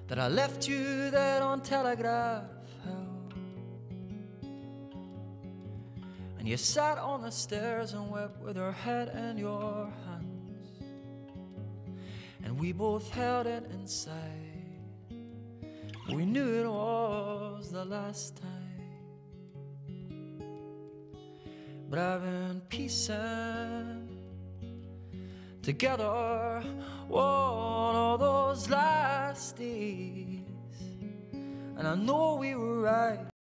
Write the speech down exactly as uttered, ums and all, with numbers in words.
that I left you there on Telegraph Hill. And you sat on the stairs and wept with your head in your hands, and we both held it inside. We knew it was the last time. But I've been piecing together one of those last days, and I know we were right